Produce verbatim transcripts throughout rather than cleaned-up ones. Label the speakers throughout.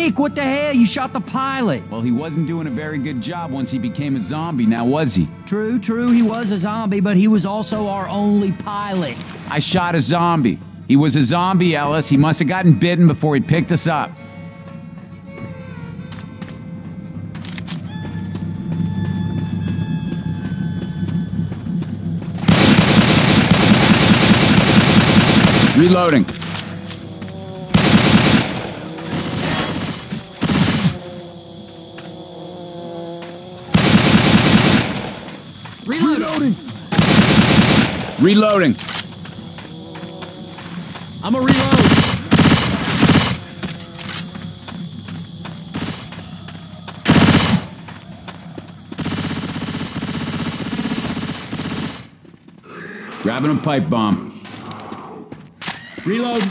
Speaker 1: Zeke, what the hell? You shot the pilot.
Speaker 2: Well, he wasn't doing a very good job once he became a zombie, now was he?
Speaker 1: True, true, he was a zombie, but he was also our only pilot.
Speaker 2: I shot a zombie. He was a zombie, Ellis. He must have gotten bitten before he picked us up. Reloading.
Speaker 1: Reloading.
Speaker 2: Reloading.
Speaker 1: I'm a reload.
Speaker 2: Grabbing a pipe bomb.
Speaker 1: Reload.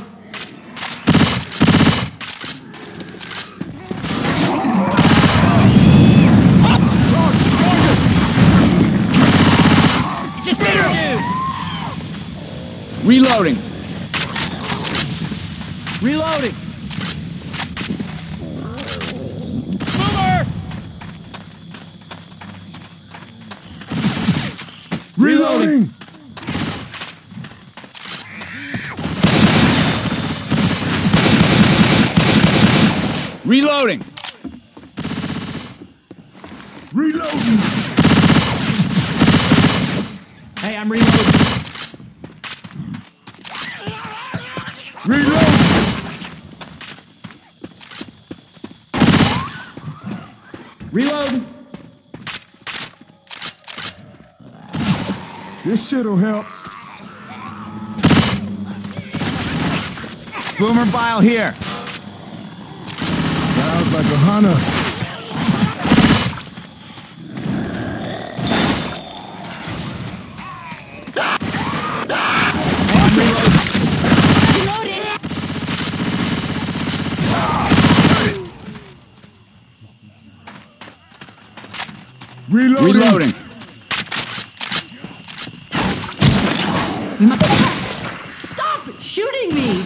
Speaker 1: Just hit her!
Speaker 2: Reloading.
Speaker 1: Reloading. Boomer! Reloading.
Speaker 2: Reloading.
Speaker 1: Reloading. Hey, I'm reloading.
Speaker 3: Reload!
Speaker 1: Reload.
Speaker 3: This shit'll help.
Speaker 2: Boomer bile here.
Speaker 3: Sounds like a hunter.
Speaker 1: Reloading.
Speaker 2: Reloading.
Speaker 4: We must stop shooting me.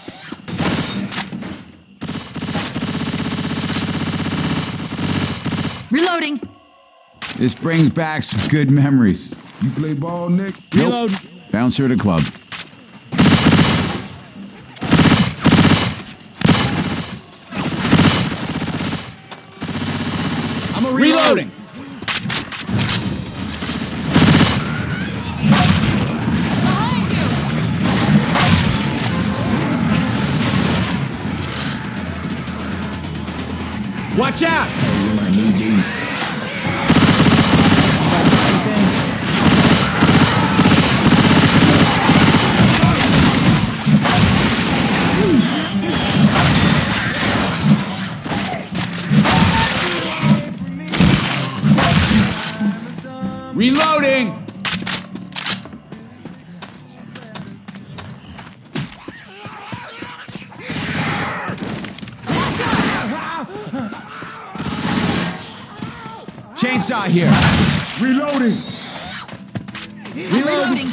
Speaker 4: Reloading.
Speaker 2: This brings back some good memories.
Speaker 3: You play ball, Nick?
Speaker 1: Reload.
Speaker 2: Nope. Bouncer at a club.
Speaker 1: I'm a reload.
Speaker 2: Reloading.
Speaker 1: Watch out!
Speaker 2: I need these. Reloading! Chainsaw here.
Speaker 3: Reloading.
Speaker 4: Reloading.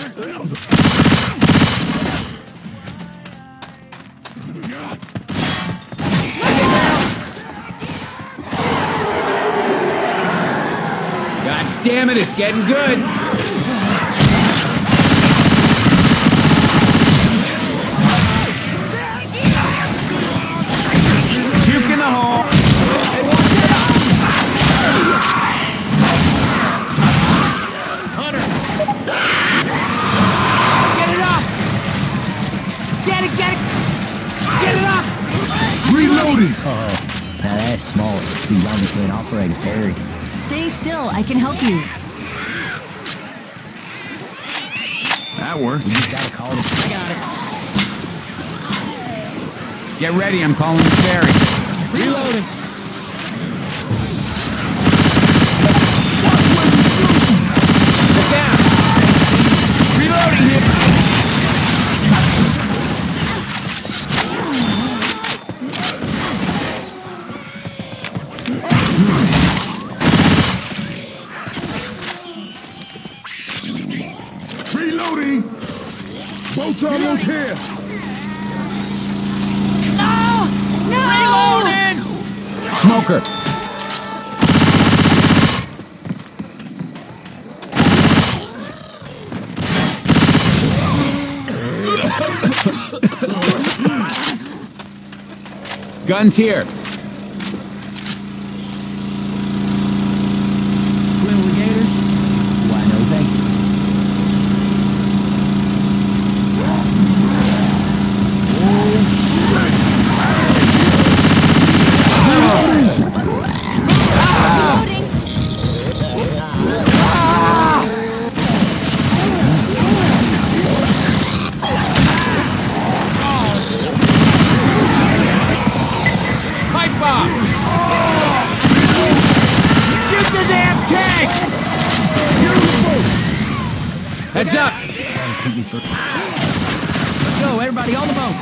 Speaker 2: God damn it, it's getting good. Puke in the hole.
Speaker 3: Reloading.
Speaker 5: Oh, now that's small. See, zombies can't operate a parry.
Speaker 4: Stay still. I can help you.
Speaker 2: That works.
Speaker 5: You just gotta call it.
Speaker 1: I got it.
Speaker 2: Get ready, I'm calling the ferry.
Speaker 1: Reloading.
Speaker 2: Look out! Reloading here.
Speaker 3: Reloading. Boat's almost here.
Speaker 4: No! No!
Speaker 1: Reloading!
Speaker 2: smoker. Guns here.
Speaker 1: Little gators?
Speaker 5: Why, no, thank you.
Speaker 4: Reloading.
Speaker 2: Pipe bomb! Shoot the damn tank! Heads up!
Speaker 1: Let's go, everybody on the boat.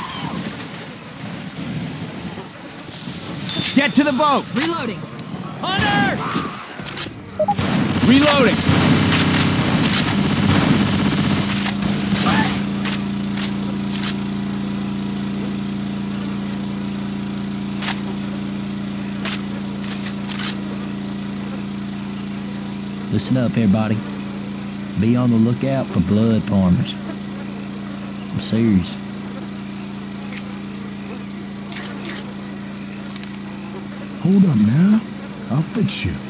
Speaker 2: Get to the boat!
Speaker 4: Reloading.
Speaker 1: Hunter!
Speaker 2: Reloading!
Speaker 5: Listen up, everybody. Be on the lookout for blood farmers. I'm serious.
Speaker 3: Hold up now. I'll fix you.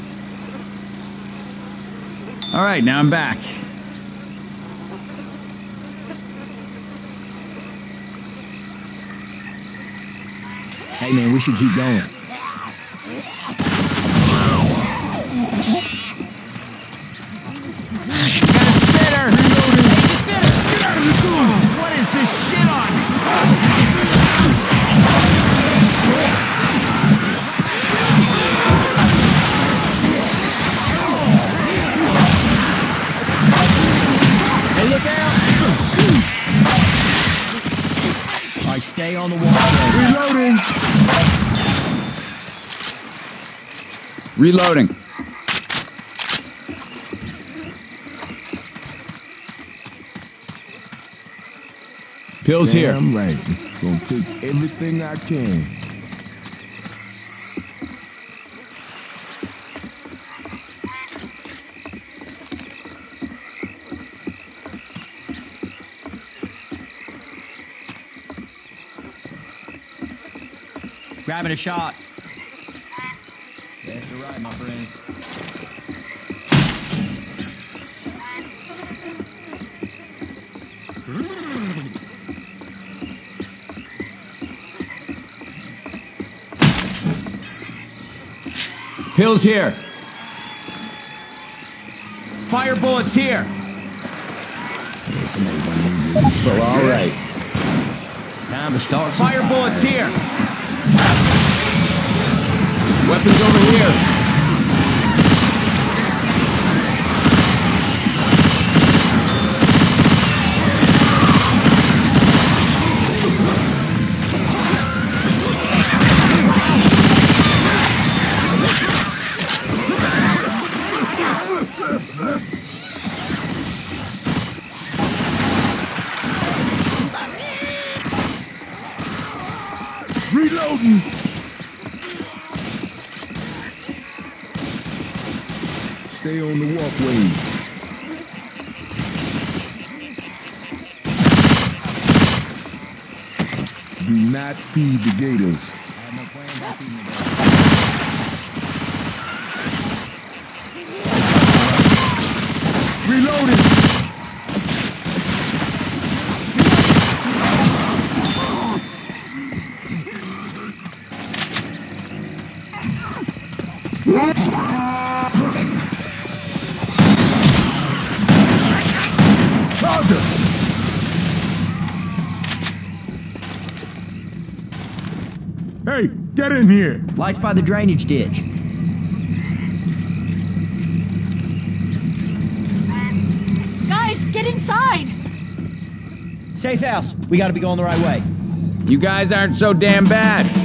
Speaker 2: All right, now I'm back.
Speaker 5: Hey, man, we should keep going.
Speaker 1: What is this shit on?
Speaker 5: Hey, look out! All right, stay on the water.
Speaker 3: Reloading.
Speaker 2: Reloading. Pills here.
Speaker 3: Damn right. Gonna take everything I can.
Speaker 1: Grabbing a shot.
Speaker 5: That's all right, my friends.
Speaker 2: Pills here. Fire bullets here.
Speaker 5: Yeah, somebody gonna need this. So, all right. Time to start some
Speaker 2: Fire bullets
Speaker 5: fires.
Speaker 2: here. Weapons over here.
Speaker 3: Reloading. Stay on the walkways. Do not feed the gators. Reloading. Target. Hey, get in here.
Speaker 1: Lights by the drainage ditch.
Speaker 4: Guys, get inside.
Speaker 1: Safe house. We gotta be going the right way.
Speaker 2: You guys aren't so damn bad.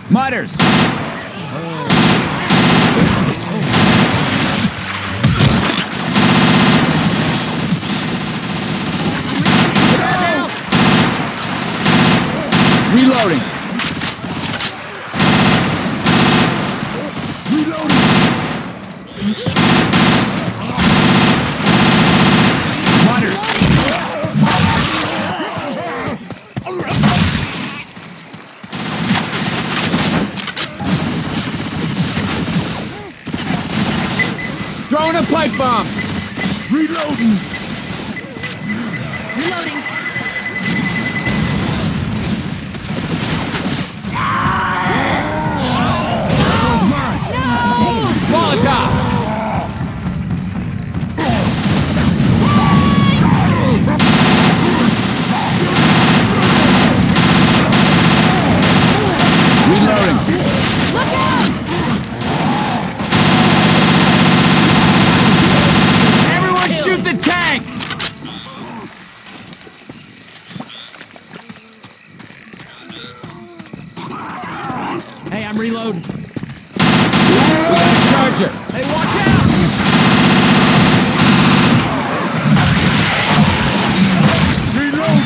Speaker 2: Mutters! Reloading!
Speaker 3: Reloading!
Speaker 2: Mutters! Throwing a pipe bomb!
Speaker 3: Reloading!
Speaker 4: Reloading.
Speaker 2: Molotov! Reloading!
Speaker 4: Look out!
Speaker 2: Everyone shoot the tank!
Speaker 1: Hey, I'm reloading.
Speaker 2: We got a charger!
Speaker 1: Hey, watch out!
Speaker 3: Reload!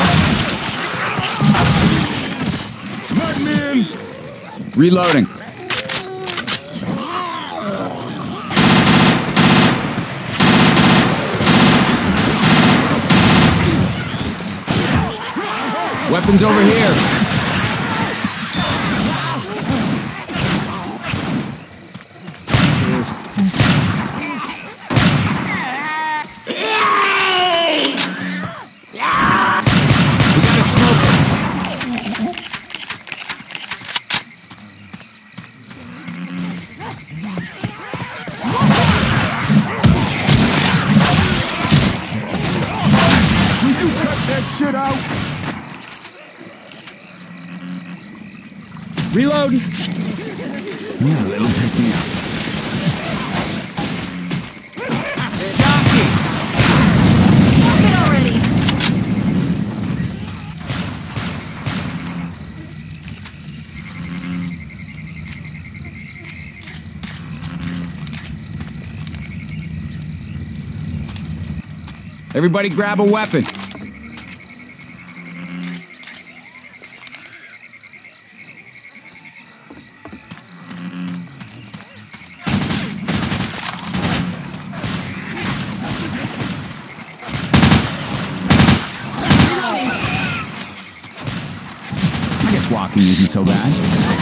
Speaker 3: Let me in!
Speaker 2: Reloading. Weapons over here. We got a smoker.
Speaker 3: Will you cut that shit out?
Speaker 2: Reload. Yeah, that'll take me out. Jockey.
Speaker 4: Stop it already.
Speaker 2: Everybody grab a weapon. I guess walking isn't so bad.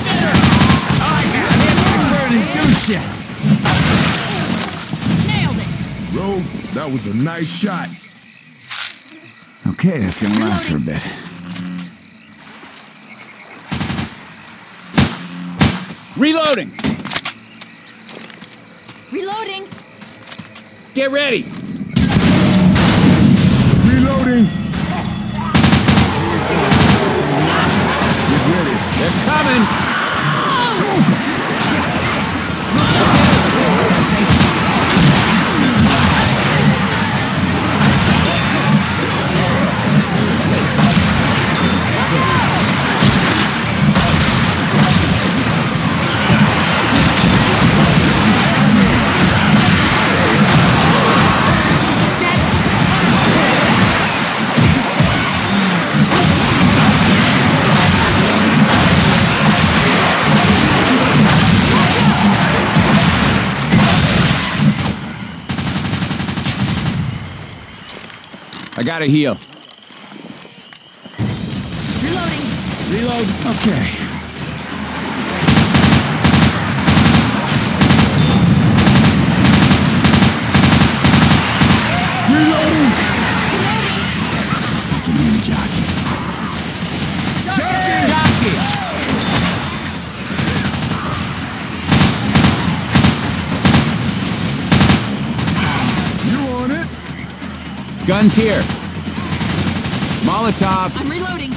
Speaker 4: Nailed it.
Speaker 3: Rogue, that was a nice shot.
Speaker 2: Okay, that's gonna last for a bit. Reloading!
Speaker 4: Reloading.
Speaker 2: Get ready!
Speaker 3: Reloading!
Speaker 2: Get ready. They're coming! I gotta heal.
Speaker 4: Reloading.
Speaker 2: Reload. Okay.
Speaker 3: Reloading!
Speaker 2: Give me the jockey. Jockey!
Speaker 3: You on it?
Speaker 2: Guns here. Molotov.
Speaker 4: I'm reloading.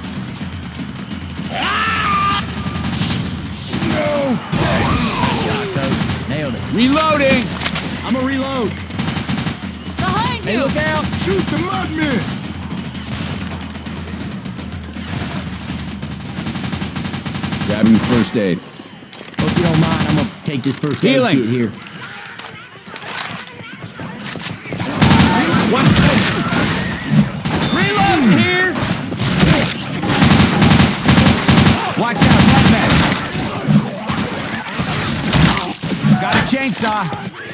Speaker 3: No!
Speaker 5: Nailed it.
Speaker 2: Reloading.
Speaker 1: I'm a reload.
Speaker 4: Behind
Speaker 1: Hey,
Speaker 4: you.
Speaker 1: look out!
Speaker 3: Shoot the mudmen!
Speaker 2: Grabbing first aid.
Speaker 5: Hope you don't mind. I'm gonna take this first aid
Speaker 2: Healing.
Speaker 5: kit here.
Speaker 2: One. Reload here. Watch out, med Got a chainsaw.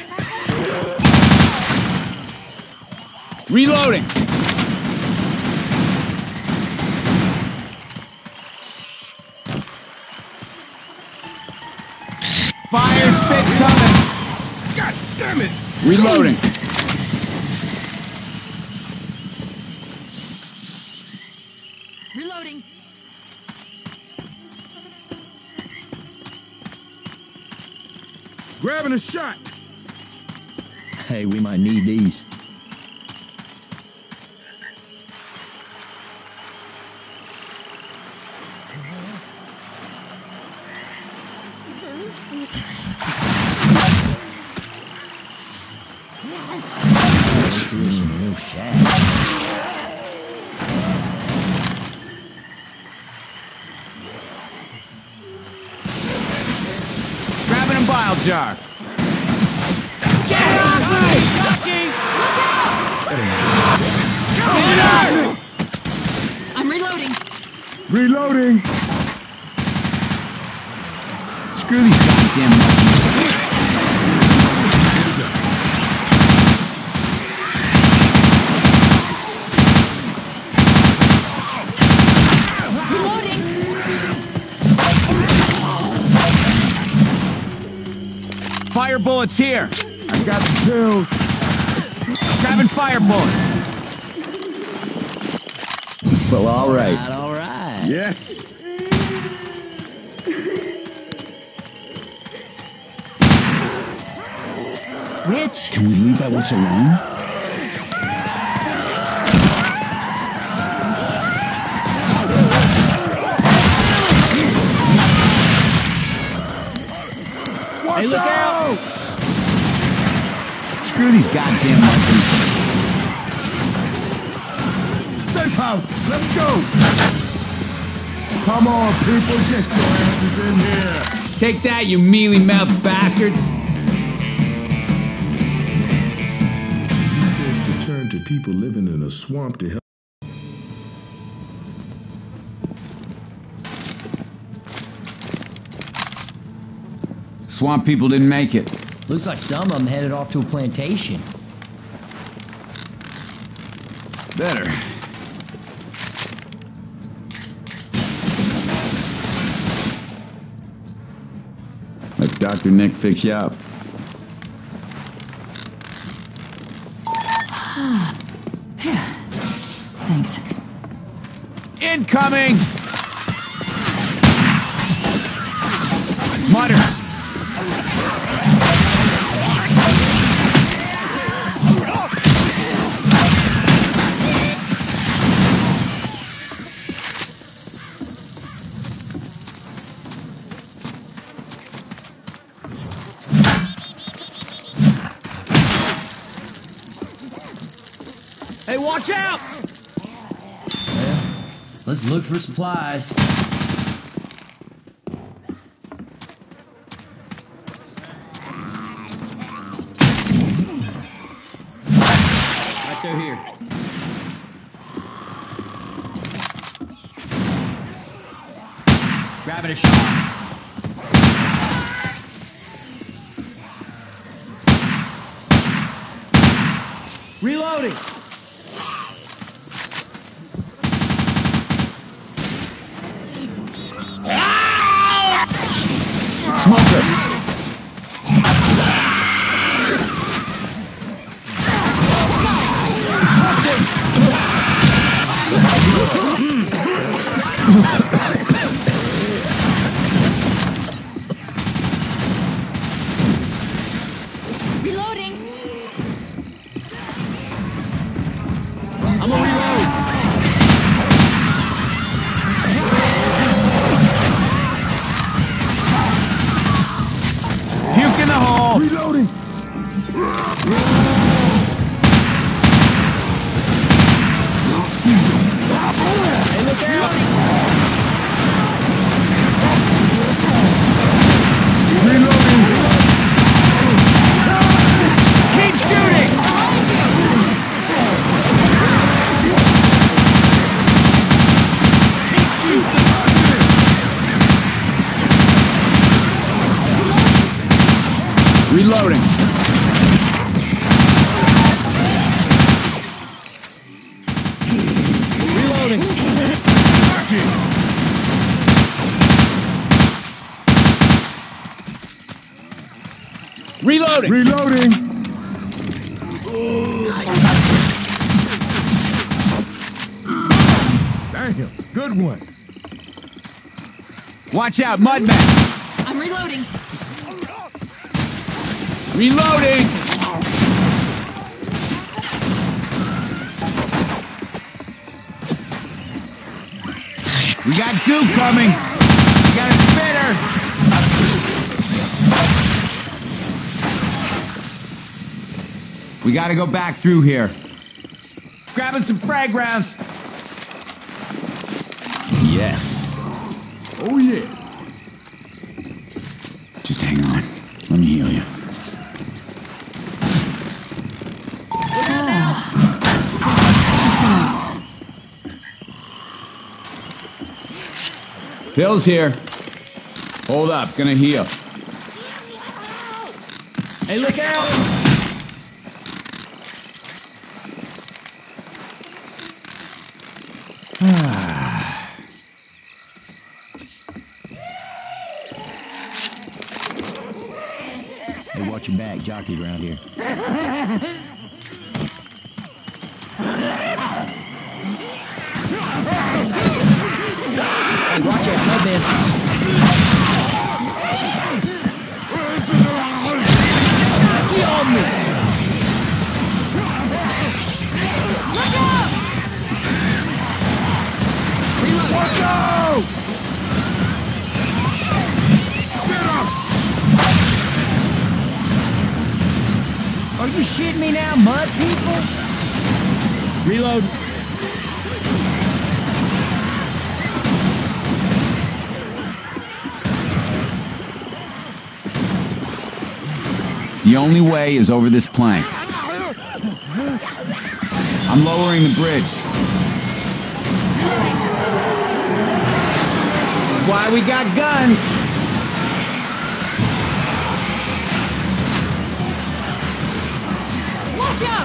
Speaker 2: Reloading. Fire spit coming.
Speaker 3: God damn it!
Speaker 2: Reloading.
Speaker 4: Reloading.
Speaker 3: Grabbing a shot.
Speaker 5: Hey, we might need these. This is some real shack.
Speaker 2: Grabbing a bile jar. Get off me! Ducking! Get out!
Speaker 4: I'm reloading.
Speaker 3: Reloading.
Speaker 2: Screw these goddamn monkeys.
Speaker 4: Reloading.
Speaker 2: Fire bullets here.
Speaker 3: I got the pills.
Speaker 2: Grabbing fire bullets.
Speaker 5: Well, all right. All right.
Speaker 3: Yes.
Speaker 4: Rich.
Speaker 3: Can we leave that witch alone?
Speaker 2: Hey, look out! Screw these goddamn monkeys.
Speaker 3: Safe house. Let's go. Come on, people. Get your asses in here.
Speaker 2: Take that, you mealy-mouthed bastards.
Speaker 3: Forced to turn to people living in a swamp to help.
Speaker 2: Swamp people didn't make it.
Speaker 5: Looks like some of them headed off to a plantation.
Speaker 2: Better. Let Doctor Nick fix you up.
Speaker 4: Thanks.
Speaker 2: Incoming! Mutter. Hey, watch out!
Speaker 5: Let's look for supplies. Right through here. Grabbing a shot. Reloading.
Speaker 2: Smoker!
Speaker 4: Reloading.
Speaker 5: I'm gonna reload.
Speaker 2: Puke in the hole!
Speaker 3: Reloading.
Speaker 5: Hey, look out!
Speaker 4: Reloading.
Speaker 2: Reloading. Reloading. Reloading.
Speaker 3: Reloading. Damn, good one.
Speaker 2: Watch out, Mudman.
Speaker 4: I'm reloading.
Speaker 2: Reloading. We got goo coming. We got a spitter. We gotta go back through here. Grabbing some frag rounds. Yes.
Speaker 3: Oh, yeah.
Speaker 2: Just hang on. Let me heal you. Bill's here. Hold up, gonna heal. Hey, look out!
Speaker 5: Hey, watch your back. Jockeys around here. Hey, watch out. Mudman. Get on me.
Speaker 4: Look out! Reload.
Speaker 3: Watch out! Sit up!
Speaker 1: Are you shitting me now, mud people?
Speaker 2: Reload. The only way is over this plank. I'm lowering the bridge. Why we got guns?
Speaker 4: Watch out!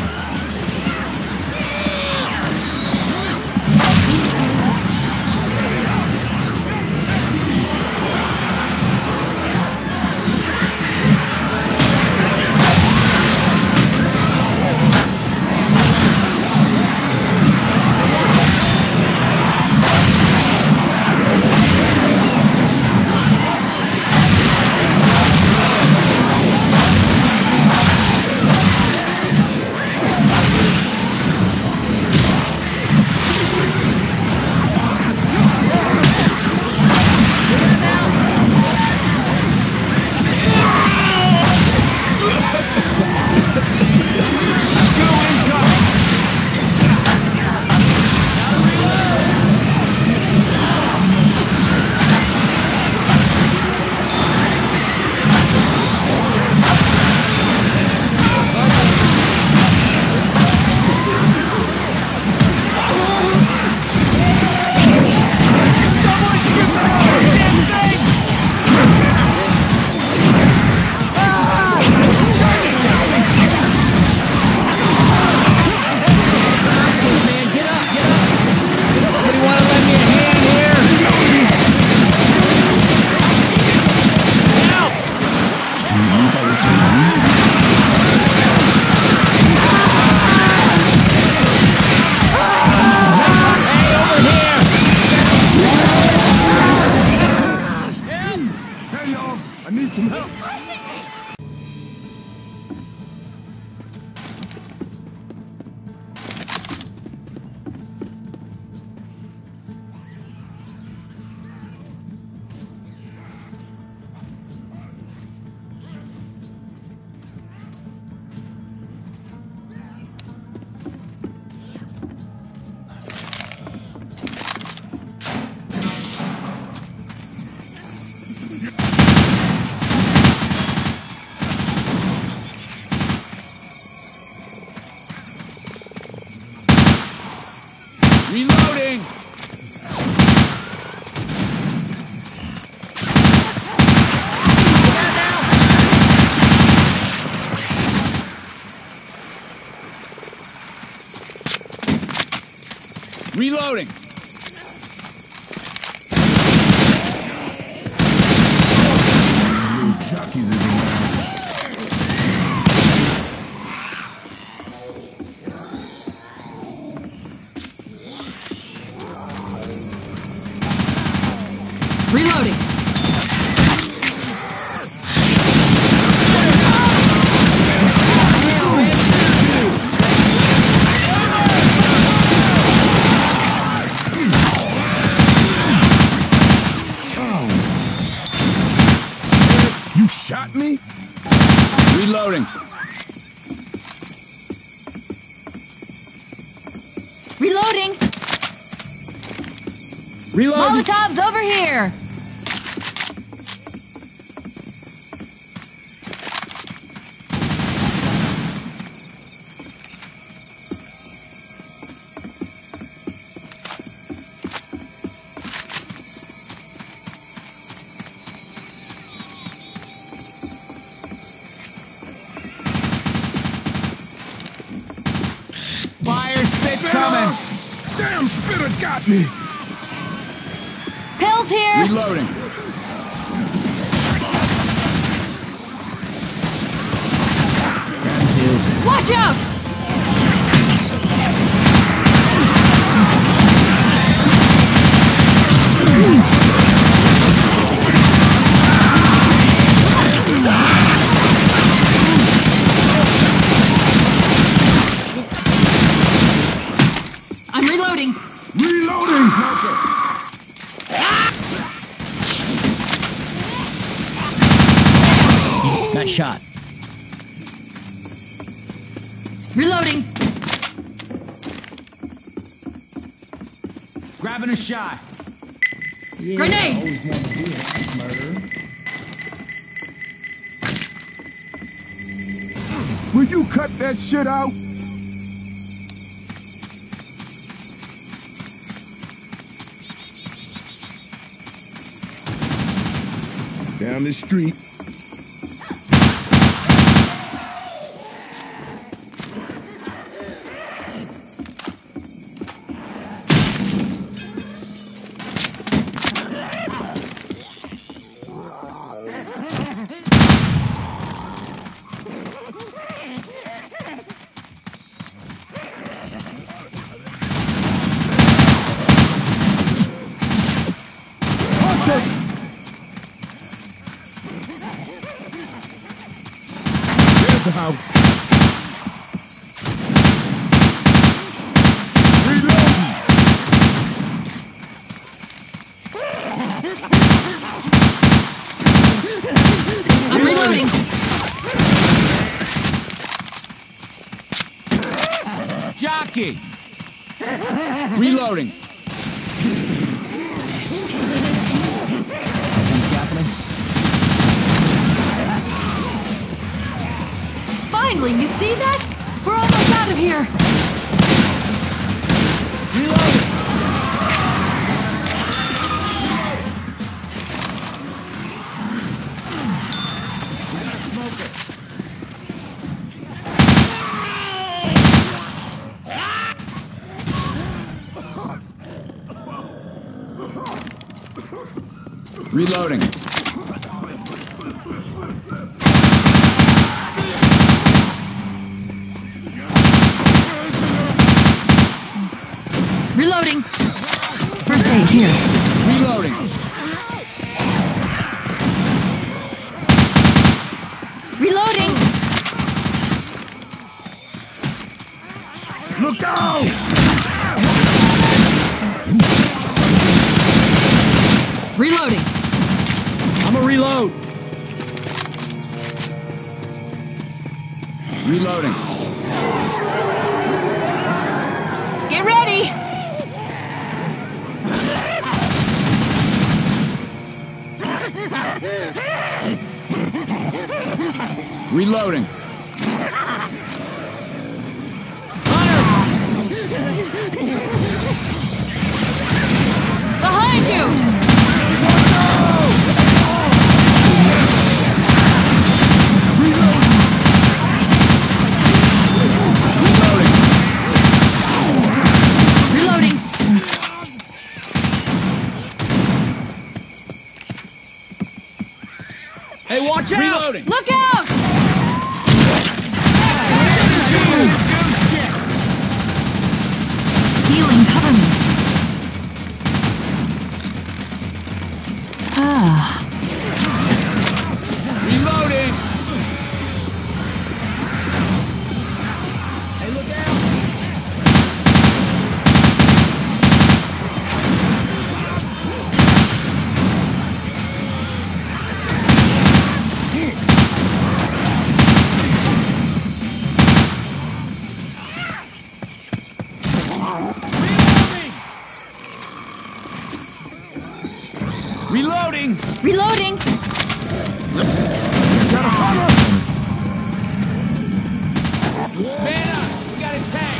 Speaker 3: I need some help.
Speaker 2: Reloading.
Speaker 3: Jockeys in the
Speaker 4: Reloading.
Speaker 3: You shot me?
Speaker 2: Reloading.
Speaker 4: Reloading.
Speaker 2: Reloading.
Speaker 4: Molotovs over here.
Speaker 2: Fire spit coming.
Speaker 3: Damn, Spitter got me!
Speaker 4: Pills here.
Speaker 2: Reloading.
Speaker 4: Watch out. I'm reloading.
Speaker 3: Reloading!
Speaker 5: Got shot.
Speaker 4: Reloading.
Speaker 2: Grabbing a shot.
Speaker 4: Grenade.
Speaker 3: Will you cut that shit out? Down the street. There's the house. Reloading.
Speaker 4: I'm reloading.
Speaker 2: Jockey. Reloading.
Speaker 4: Finally, you see that? We're almost out of here.
Speaker 2: Reloading. Reloading.
Speaker 4: Reloading. First aid here.
Speaker 2: Reloading.
Speaker 4: Reloading.
Speaker 3: Look out!
Speaker 4: Reloading.
Speaker 2: I'm a reload. Reloading.
Speaker 4: Get ready.
Speaker 2: Reloading.
Speaker 4: Behind you. Reloading.
Speaker 2: Watch out! Reloading!
Speaker 4: Look out! Healing, cover me. Ah.
Speaker 2: Reloading! Hey, look out! Reloading!
Speaker 4: Reloading!
Speaker 2: Man up! We got a tank!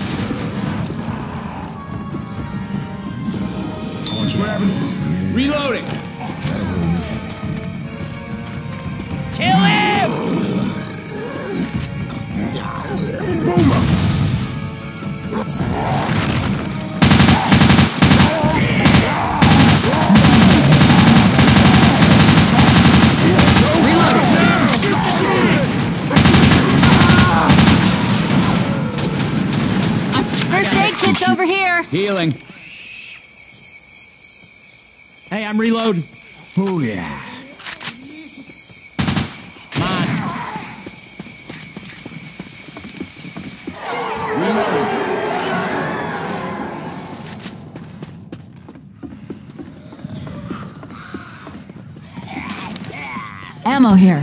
Speaker 2: Reloading! Kill him!
Speaker 4: First aid kit's over here.
Speaker 2: Healing. Hey, I'm reloading.
Speaker 3: Oh, yeah.
Speaker 2: Come on. Reloading.
Speaker 4: Ammo here.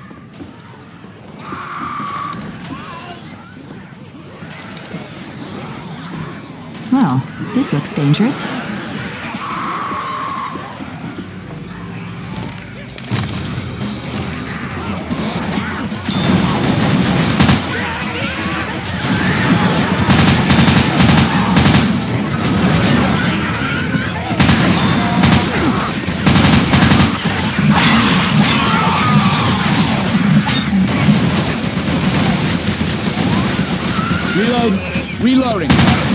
Speaker 4: Well, this looks dangerous.
Speaker 2: Reload. Reloading.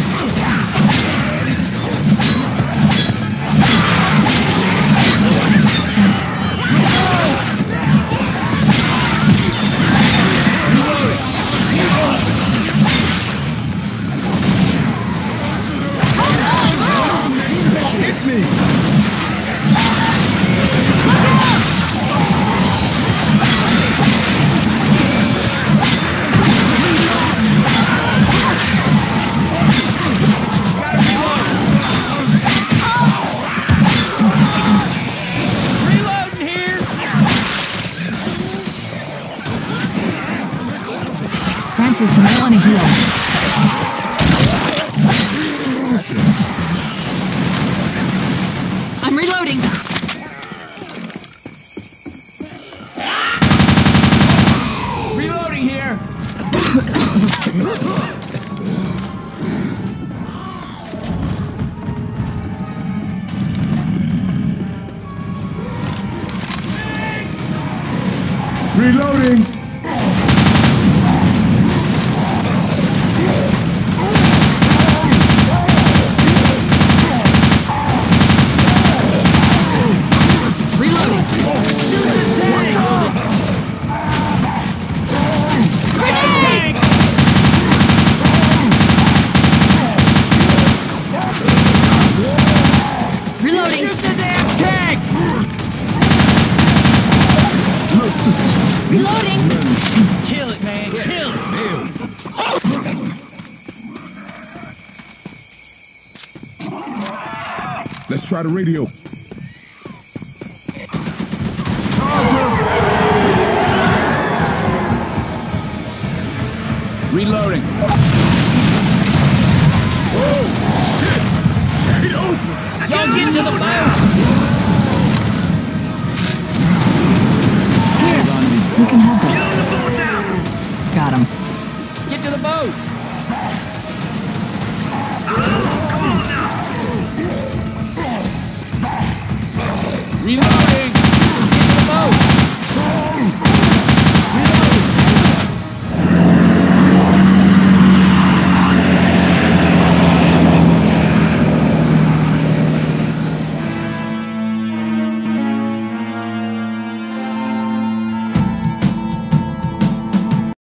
Speaker 3: Hit me!
Speaker 2: Reloading here!
Speaker 4: Francis, you might want to heal. I'm reloading.
Speaker 2: Reloading here!
Speaker 3: Reloading!
Speaker 4: Reloading. Grenade! Reloading.
Speaker 2: Tank!
Speaker 4: Reloading.
Speaker 2: Kill it, man! Kill it!
Speaker 3: Let's try the radio.
Speaker 2: Reloading.
Speaker 3: Oh, shit! Get over!
Speaker 2: Y'all get to the boat!
Speaker 4: Here, you can have this. Got him.
Speaker 2: Get to the boat! Reloading!